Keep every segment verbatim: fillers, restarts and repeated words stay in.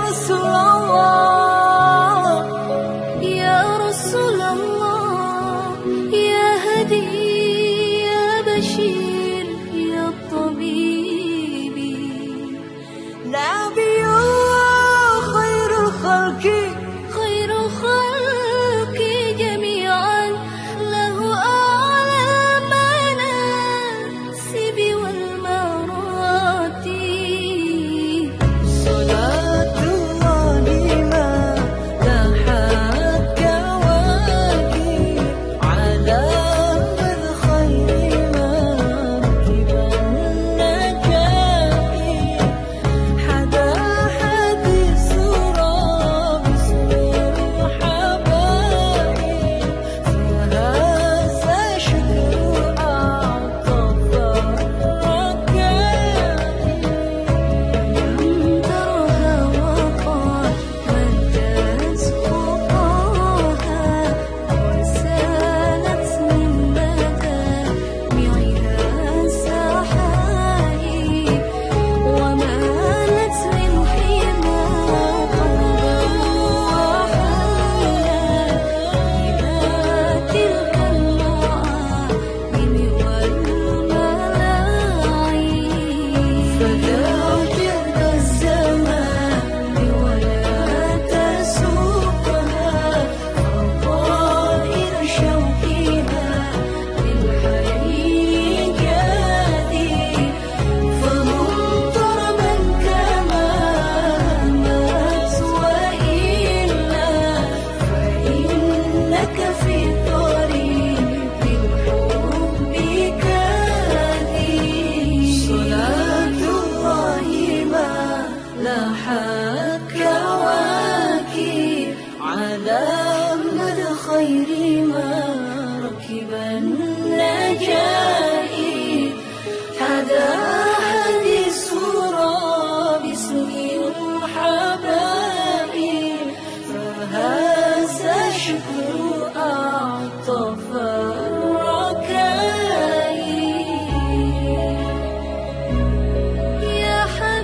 رسول الله يا رسول الله يا هدي يا بشير يا طبيبي نبي الله خير الخلق خير الخلق جميعا له أعلى المناسب والمراتب صلاة الله ما لاحت كواكب على من خير ما ركب النجائب حدا حديث سورة باسم الحبائب فهذا شكر أعطف الركائب لم ترها وقال مدت خطاها وسالت من مدامعها سحائب ومالت من حمى قربا وحلا إلى تلك المعالم والملاعب فدعت يد الزمان ولا تسوقها فطائر شوقها للحي جادي فمضطربا كما مات وإلا فإنك في طريق الحب كادي صلاة الله ما لاحت كواكب على مدى خير ما ركب النجائب حدا حديث سورة باسم الحبائب فهذا شكر أعطف الركائب يا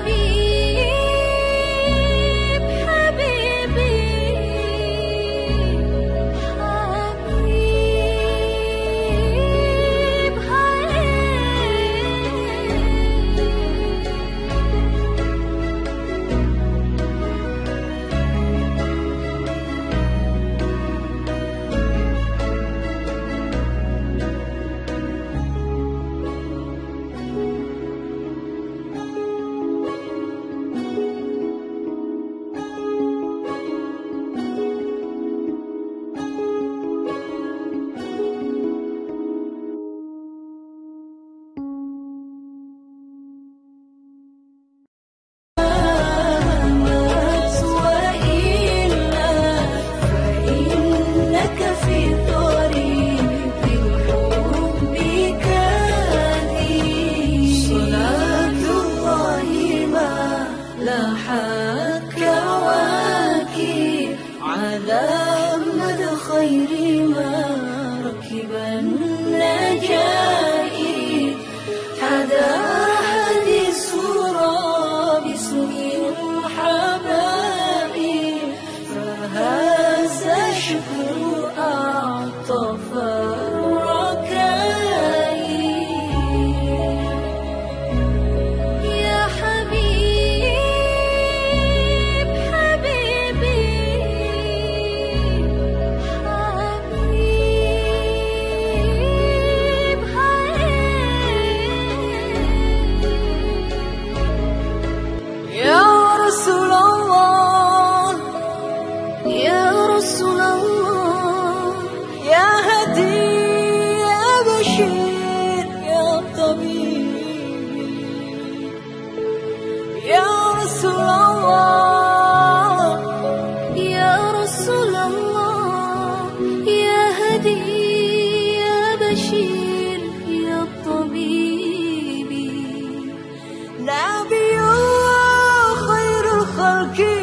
حبيب حبيبي حبيب مات وإلا فإنك في طريق الحب كادي صلاة الله ما لاحت كواكب على مدى خير ما ركب النجائب حدا حديث سورة باسم الحبائب فهذا شكر أعطف الركائب يا حبيب حبيبي حبيب يا رسول الله يا رسول الله يا هدي يا بشير يا طبيبي يا رسول الله يا رسول الله يا هدي يا بشير يا طبيبي نبي الله خير الخلق